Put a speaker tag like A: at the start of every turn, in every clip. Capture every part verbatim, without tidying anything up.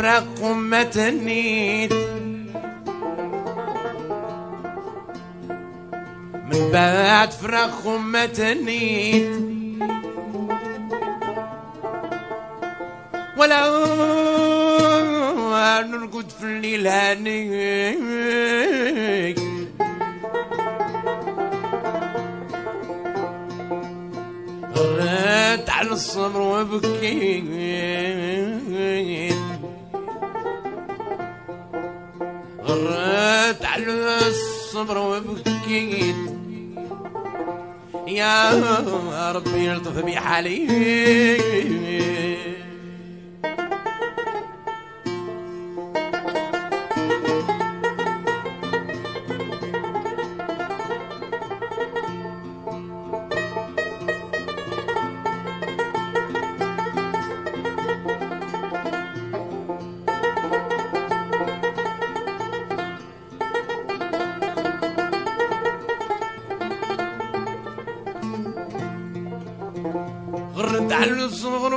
A: فراق وما تنيت من بعد فراق وما تنيت ولا نرقد في الليل هانيك غريت على الصبر وبكيت غريت على الصبر وبكيت يا ربي يلطف بي حالي غرد على الصغر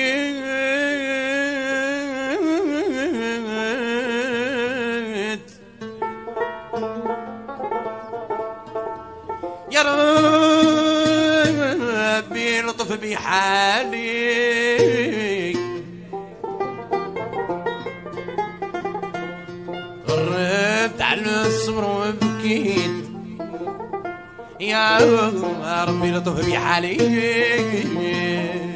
A: بكيت يا ربي لطف بي حالي غرد على الصغر وبكيت يا ربي لطف بي حالي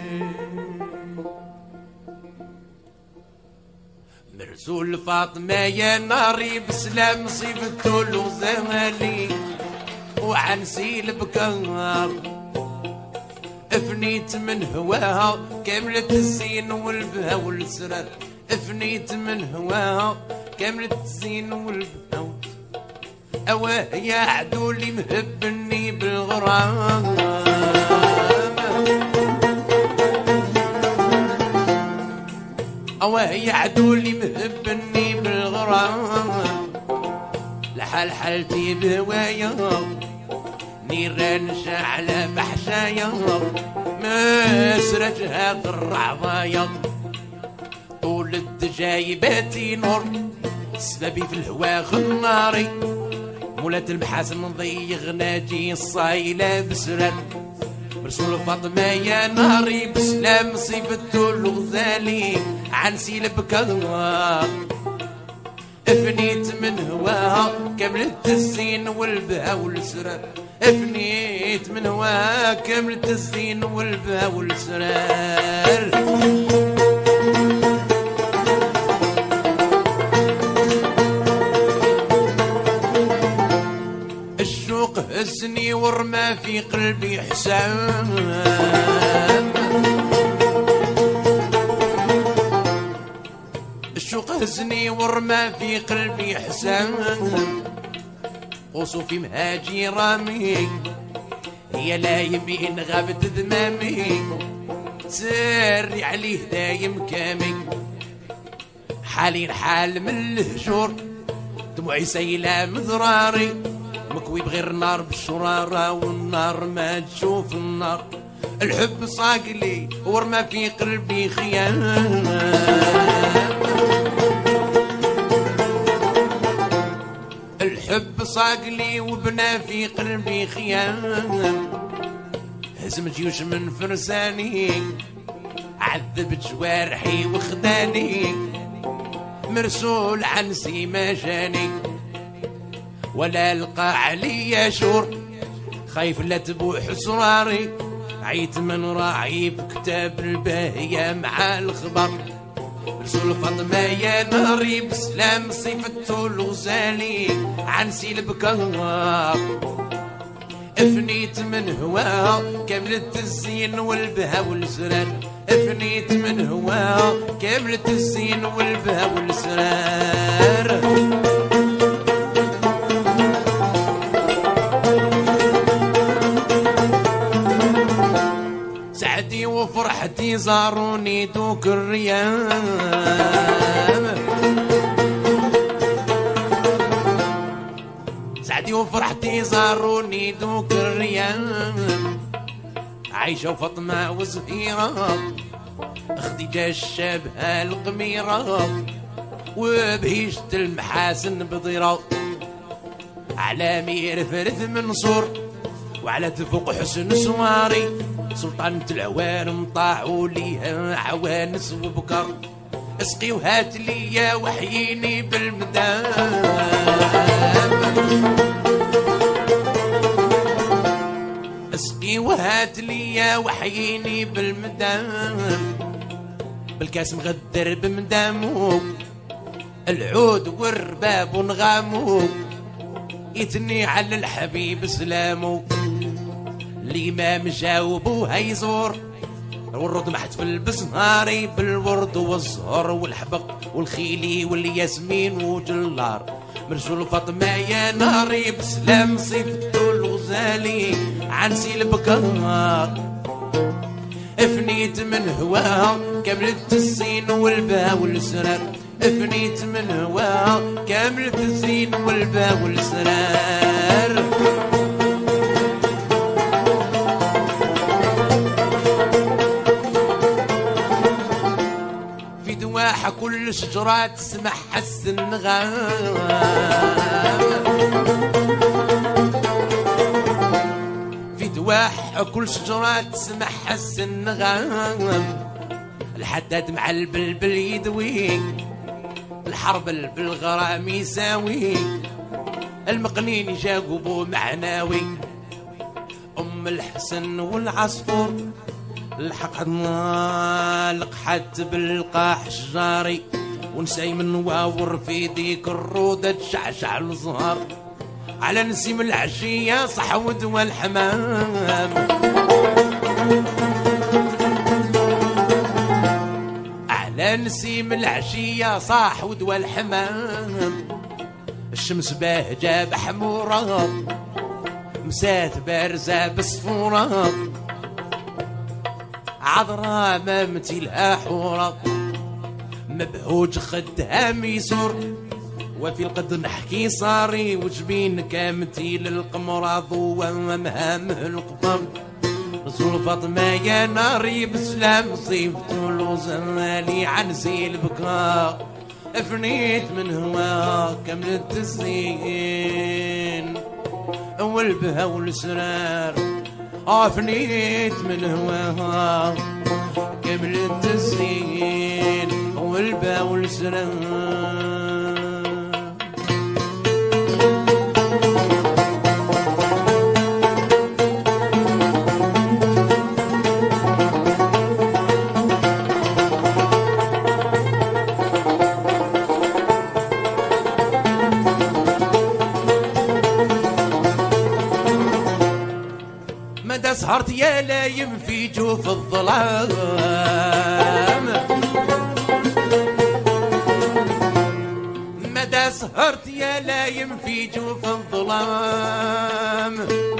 A: مرسول فاطمة يا ناري بسلام صيبته الغزالي وعنسي البكار افنيت من هواها كاملة الزين والبها والسرار افنيت من هواها كاملة الزين والبها أواه يا عدولي مهبني بالغرام أواه يا عدولي مهبني بالغرام لحال حالتي بهوايا نيران شعلة بحشايا ما سرجها الرعضايا طول الدجايباتي نور سببي في الهوا غناري مولات المحاسن ضيغ ناجي الصايلة بسران رسول فاطمة يا ناري بسلام صيفته الغزالي عنسي البكار افنيت من هواها كملت الزين والبها والسرار افنيت من هواها كملت الزين والبها والسرار الشوق هزني ورمى في قلبي حسام الشوق هزني ورمى في قلبي حسام وصوفي مهاجي رامي هي لا يبين غابت ذمامي ساري عليه دايم كامي حالي حال من الهجور دموعي سيلة مذراري مكوي بغير النار بالشرارة والنار ما تشوف النار الحب صاقلي ورمى في قلبي خيام الحب صاقلي وبنى في قلبي خيام هزم جيوش من فرساني عذب جوارحي وخداني مرسول عن سيما جاني ولا لقى عليا شور خايف لا تبوح اسراري عيت من راعي بكتاب الباهية مع الخبر رسول فاطمة يا ناري بسلام صيفته الغزالي عنسي البكار افنيت من هواها كاملة الزين والبها والسرار افنيت من هواها كاملة الزين والبها والسرار سعدي وفرحتي زاروني دوك الريام سعدي وفرحتي زاروني دوك الريام عايشة وفاطمة وزهيرة خديجة الشابهة القميرة وبهيشة المحاسن بضيرة على مير فرث منصور وعلى تفوق حسن سواري سلطانة العوالم طاعوا ليها عوانس وبكر اسقي وهات لي وحييني بالمدام اسقي وهات لي وحييني بالمدام بالكاس مغدر بمدامو العود والرباب ونغامو يتني على الحبيب سلامو الإمام جاوبو هيزور والرد محتفل بسهاري بالورد والزهر والحبق والخيلي والياسمين وجلار مرسول فاطمة يا ناري بسلام صيفته الغزالي عن سيل بكار افنيت من هواها كملت الزين والباء والسرار افنيت من هواها كملت الزين والباء والسرار في دواحة كل شجرة تسمح حس النغام في دواحة كل شجرة تسمح حس النغام الحداد مع البلبل يدوي الحرب بالغرام يساوي المقنين يجاوبوا معناوي ام الحسن والعصفور الحقنا لقحت بالقاح شجاري ونسي من واور في ديك الروضة تشعشع الزهر على نسيم العشية صحود والحمام على نسيم العشية صاح ودوى الحمام الشمس باهجة بحمورة مسات بارزة بصفورة عذراء مامتي لها حورة مبهوج خدها ميسور وفي القد نحكي صاري وجبين كامتي للقمر ضوى ومهامه القطر رسول فاطمة يا ناري بسلام صيفته الوزالي عن زيل بكاء افنيت من هوا كملت الزين والبها والسرار افنيت من هواها كملت الزين والبها والسرار مدى سهرت يا لايم في جوف الظلام مدى سهرت يا لايم في جوف الظلام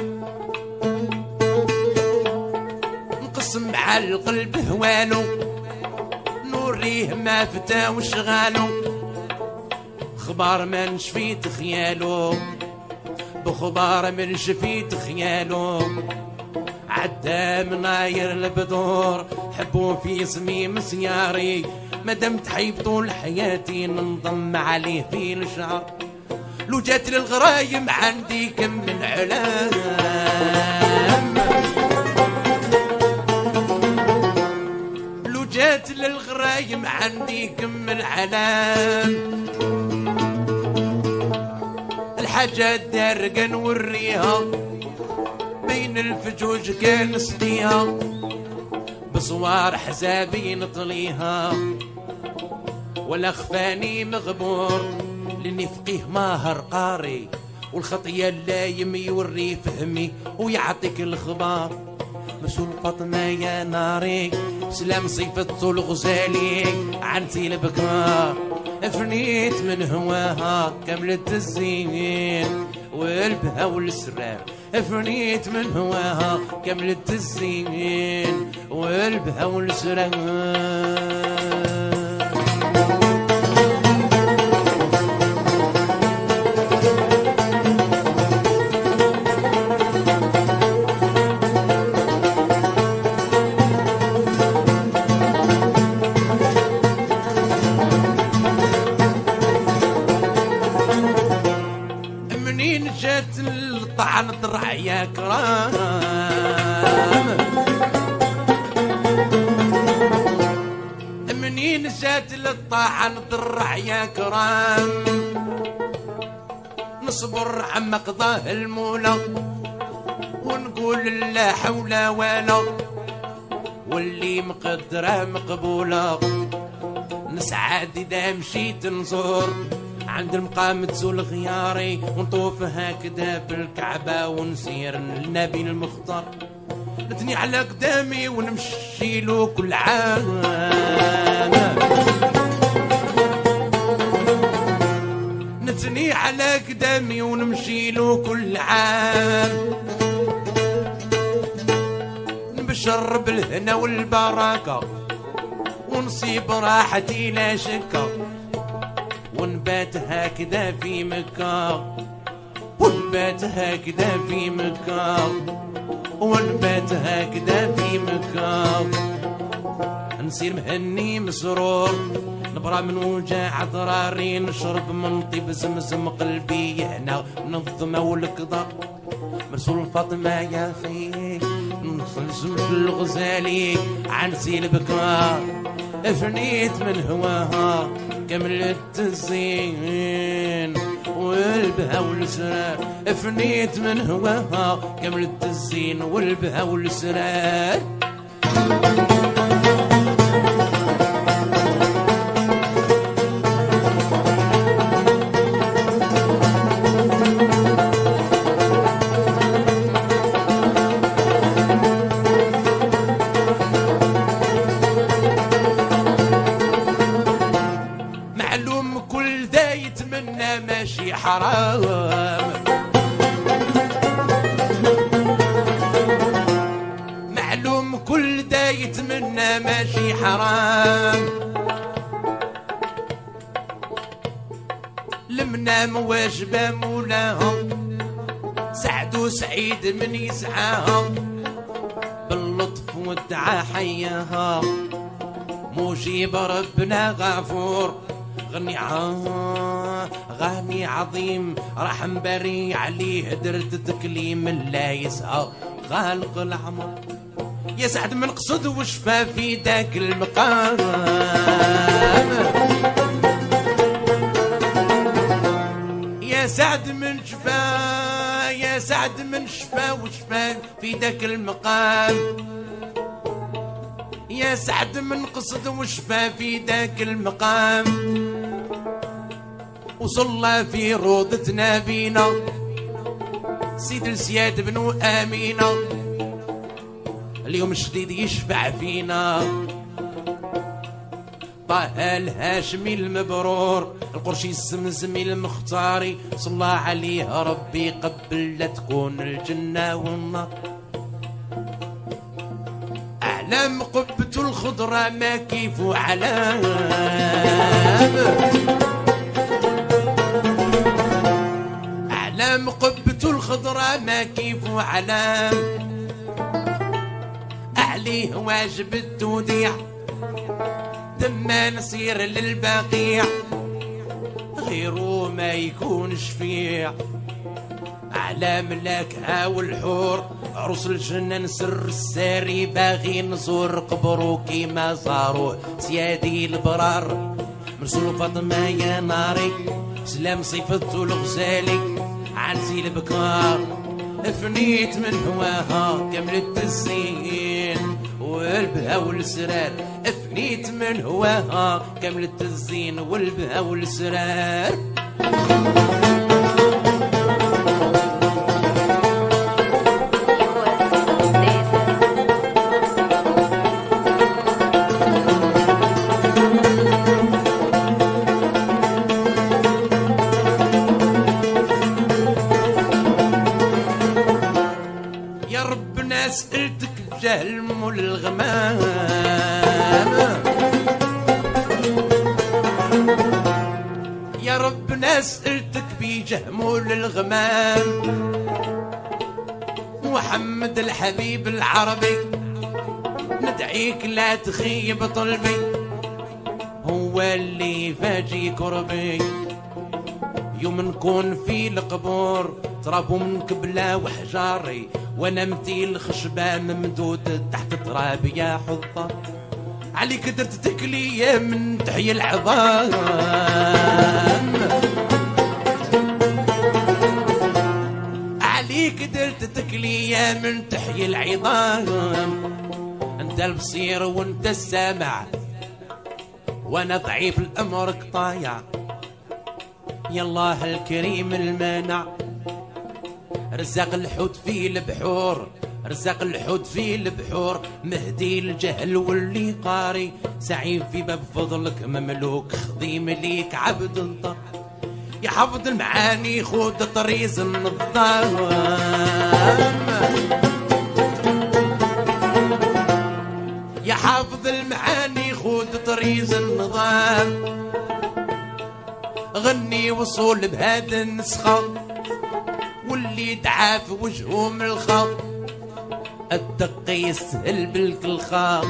A: نقسم على القلب هوالو نوريه ما فتا وشغالو خبار ما نشفيت خيالو بخبار من شفيت خيالو عدا مناير البدور حبوا في صميم سياري مادام تحيب طول حياتي ننضم عليه في الشعر لو جات للغرايم عندي كم من علام لو جات للغرايم عندي كم من علام الحاجات دارقة نوريها بين الفجوج كان سقيها بصوار حزابي نطليها ولا خفاني مغبور لاني فقيه ماهر قاري والخطيه اللايم يوري فهمي ويعطيك الخبار مسؤول فاطمه يا ناري سلام صيفته الغزالي عن سيل بكار افنيت من هواها كملت الزين والبها والسرار افنيت من هواها كملت الزين والبها والسرار للطعن الضرع يا كرام. منين جات للطعن الضرع يا كرام نصبر عما قضاه المولى ونقول لا حول ولا واللي مقدره مقبوله. نسعد اذا مشيت نزور عند المقام تزول غياري ونطوف هكذا بالكعبه ونسير للنبي المختار. نثني على قدامي ونمشي له كل عام نثني على قدامي ونمشي له كل عام. نبشر بالهنا والبركه ونصيب راحتي لا شكه ونبات هكذا في مكة ونبات هكذا في مكة ونبات هكذا في مكة. نصير مهني مسرور نبرى من وجع ضراري نشرب من طيب زمزم قلبي هنا نظم والقدر. مرسول فاطمة يا خي نخلص في الغزالي عن سيل بكار. فنيت من هواها كملت الزين والبها والسرار. فنيت من هواها كملت الزين والبها والسرار. ماشي حرام معلوم كل دا يتمنى ماشي حرام. المنام واجبة مولاها سعد وسعيد من يسعاها باللطف والدعاء حياها. مجيب ربنا غفور غني عاه غني عظيم رحم بري عليه درت تكليم لا يسعى خالق العمر. يا سعد من قصد وشفى في ذاك المقام. يا سعد من شفى يا سعد من شفى وشفى في ذاك المقام. يا سعد من قصد وشفى في ذاك المقام. وصلى في روضة نبينا سيد السياد بن آمينة اليوم الشديد يشفع فينا. طه الهاشمي المبرور القرشي الزمزمي المختاري صلى عليه ربي قبل لا تكون الجنة والنار. أعلام قبة الخضرة ما كيف علام. أعلام قبة الخضرة ما كيف علام. عليه واجب التوديع لما نصير للبقيع غيره ما يكون شفيع. على ملاكها والحور عروس الجنة نسر الساري باغي نزور قبرو كيما زاروه سيادي البرار. مرسول فاطمة يا ناري سلام صيفته الغزالي عن سيل بكار. فنيت من هواها كملت الزين والبها والسرار. فنيت من هواها كملت الزين والبها والسرار. سألتك بجهل مول الغمام. يا ربنا سألتك بجهل الغمام. محمد الحبيب العربي ندعيك لا تخيب طلبي هو اللي فاجي كربي. يوم نكون في القبور ترابو من كبلة وحجاري وانا مثيل خشبة ممدود تحت تراب يا حضر. عليك درت تكلية من تحيي العظام، عليك درت تكلية من تحيي العظام. انت البصير وانت السامع وانا ضعيف الامر قطايع. يا الله الكريم المانع رزاق الحوت في البحور، رزاق الحوت في البحور، مهدي الجهل واللي قاري، سعيد في باب فضلك مملوك، خديم ليك عبد الضر. يا حافظ المعاني خود طريز النظام، يا حافظ المعاني خود طريز النظام. غني وصول بهذا النسخة واللي دعا في وجهه من الخط، الدق يسهل بالكل خاط.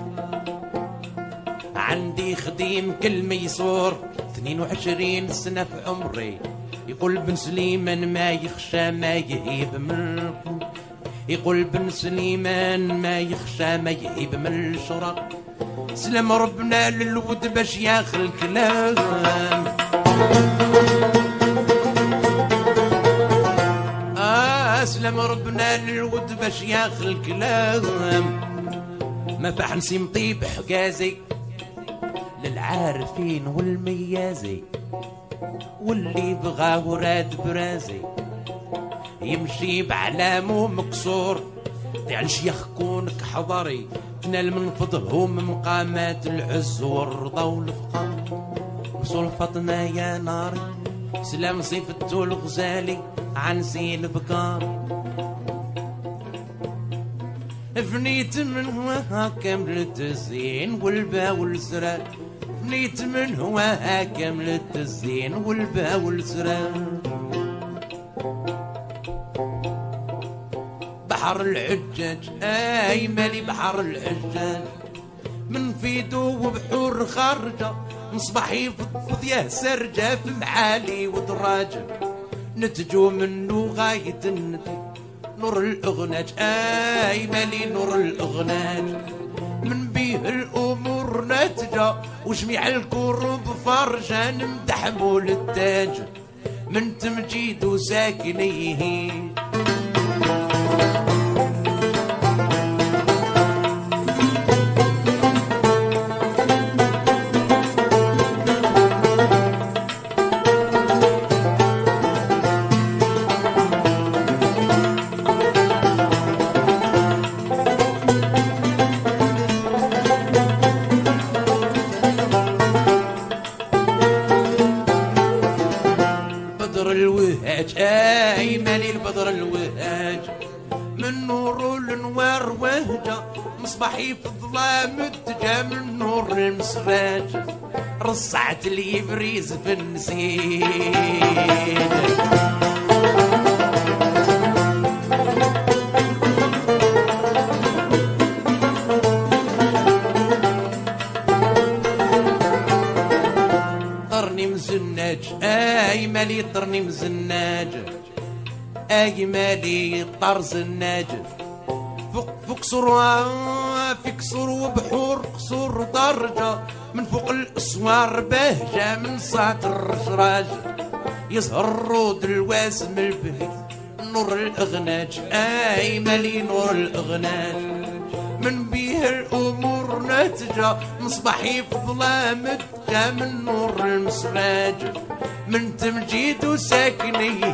A: عندي خديم كل ميسور اثنين وعشرين سنة في عمري، يقول بن سليمان ما يخشى ما يهيب من، يقول بن سليمان ما يخشى ما يهيب من الشرق. سلم ربنا للود باش ياخذ الكلام، اسلم ربنا للود باش ياخذ الكلام. ما فاح نسيم طيب حجازي للعارفين والميازي، واللي بغاه راد برازي يمشي بعلامه مكسور. يعني شيخ كونك حضري تنال من فضلهم مقامات العز والرضا والفخر. وصلفتنا يا ناري سلام صيفته الغزالي عن زين بكار. فنيت من هواها كاملة الزين والبا والسرار، فنيت من هواها كاملة الزين والبا والسرار. بحر الحجاج اي مالي بحر الحجاج، من فيدو وبحور خارجة مصباح يفضفض يا سرجة في معالي ودراجة. نتجو منه غاية الندي نور الأغناج اي مالي نور الأغناج. من بيه الأمور ناتجة وجميع الكروب فرجة، نمدح مول التاج من تمجيد وساكنيه. اي مالي البدر الوهاج، من نور الانوار وهجه مصباحي في الظلام اتجا، من نور المسراج رصعت لي بريز في النسيج. طرني مزناج اي مالي طرني مزناج، اي مالي طرز الناجف. فوق فوق قصور في قصور وبحور قصور درجة، من فوق الاسوار بهجة من صات الرشراج. يظهر الرود الواسم البهي نور الاغناج اي مالي نور الاغناج. من بيه الامور ناتجة مصباحي في ظلام اتجا، من نور المسراج من تمجيد وساكنيه.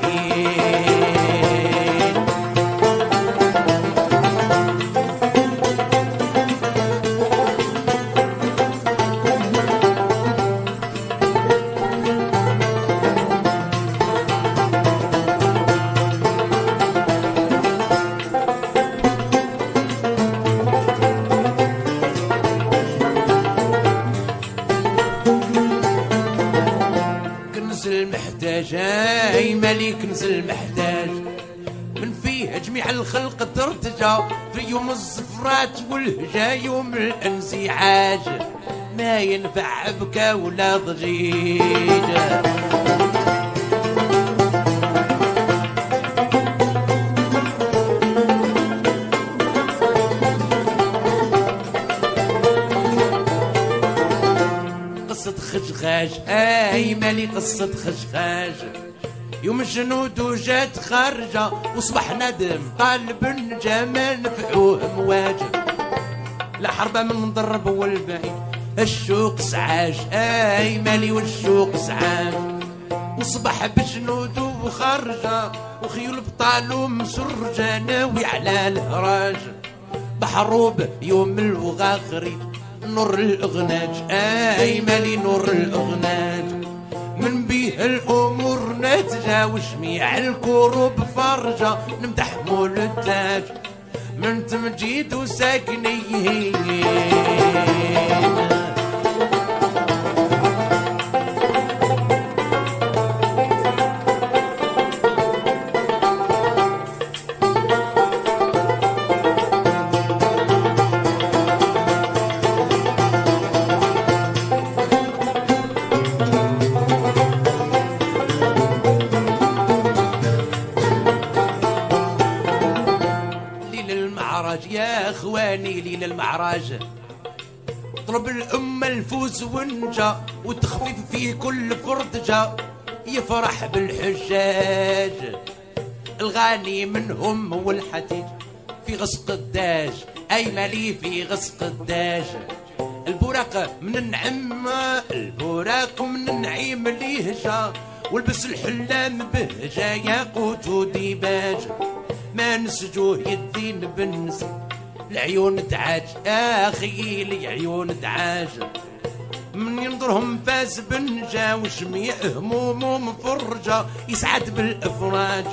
A: المحتاج اي مالي كنز المحتاج، من فيه جميع الخلق ترتجى في يوم الزفرات والهجا يوم الانزعاج. ما ينفع بكا ولا ضجيج، خشخاش اي مالي قصة خشخاش يوم جنود وجات خارجة وصبح ندم قلب نجا ما نفعوه مواجه لا حربة من مضرب والبعيد الشوق سعاج اي مالي والشوق سعاج وصبح بجنود وخرجة وخيول بطال ومسرجة ناوي على الهراج بحروب يوم الوغاخري نور الاغناج اي مالي نور الاغناج من بيه الامور ناتجة وجميع الكروب فرجة نمدح مول التاج من تمجيد وساكنيه يا اخواني ليل المعراج طلب الامه الفوز ونجا والتخفيف في كل فرضجه يفرح بالحجاج الغاني منهم هو الحديد في غسق الداج اي مالي في غسق الداج البراق من النعم البراق من النعيم ليهجا والبس الحلام بهجا ياقوت وديباج ما نسجوه يدين بالنس العيون تعاج اخي لي عيون تعاج من ينظرهم فاز بنجا وجميع همومه مفرجه يسعد بالافراج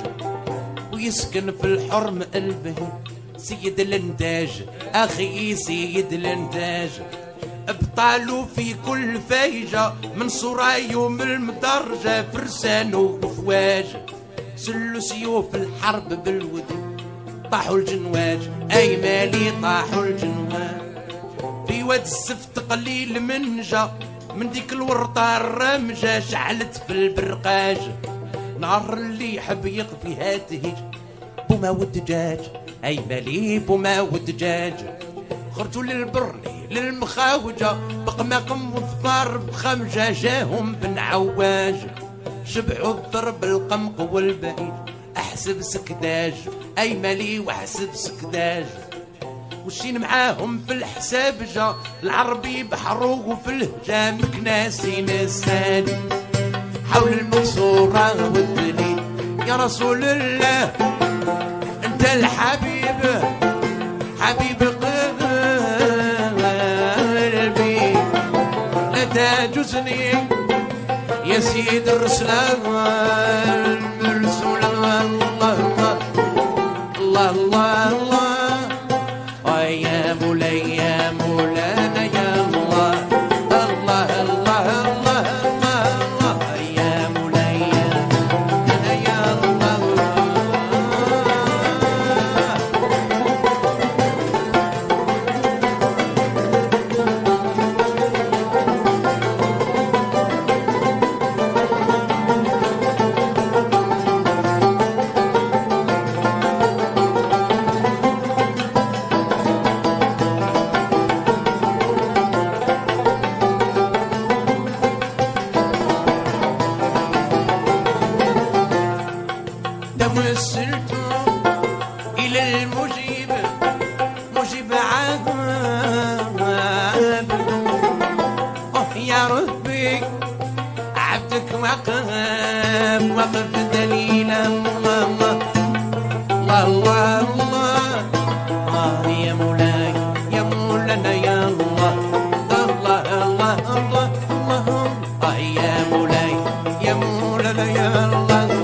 A: ويسكن في الحرم البهي سيد الانتاج اخي سيد الانتاج ابطالوا في كل فايجه من صرايو من المدرجه فرسان وفواج سلوا سيوف الحرب بالودي طاحوا الجنواج اي مالي طاحوا الجنواج في واد السفت قليل منجا من ديك الورطة الرمجة شعلت في البرقاج نهار اللي يحب يقفي هاتهج بوما والدجاج اي مالي بوما والدجاج خرجوا للبرني للمخاوجة بقماقم وظفار بخمجة جاهم بن عواج شبعوا الضرب القمق والبعيد احسب سكداج اي مالي واحسب سكداج وشين معاهم في الحساب جا العربي بحروه في الهجام كناسي نساني حول المقصورة والدليل يا رسول الله انت الحبيب حبيب قلبي لا تجوزني يا سيد الرسول المرسول الله الله الله الله الله يا مولاي يا مولانا يا الله الله الله الله الله يا مولاي يا الله توسلت إلى المجيب مجيب عاب أوه يا ربي عبدك وقف وقف دليلا الله الله الله الله الله يا مولاي يا مولانا يا الله الله الله الله الله يا مولاي يا مولانا يا الله